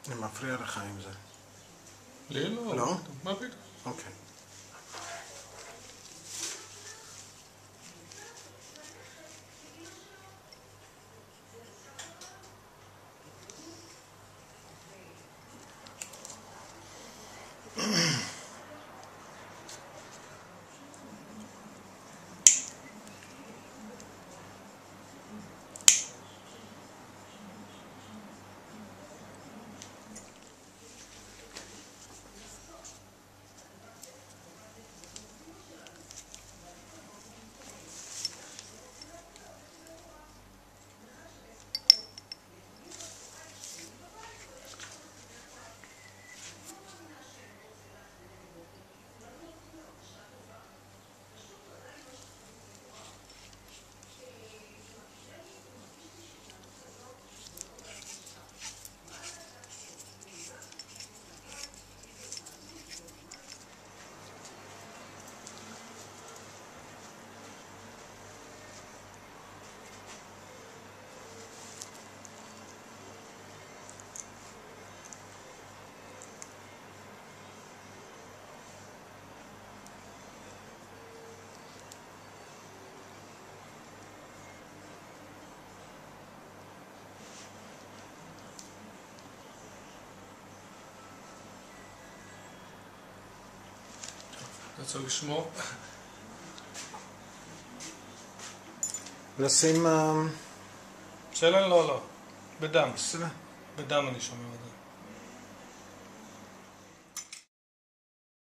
אני מפריע לך עם זה. לי לא. לא? מה פתאום? אוקיי. אתה צריך לשמור. לשים... סלן לא. בדם. סלן. בדם אני שומר את זה.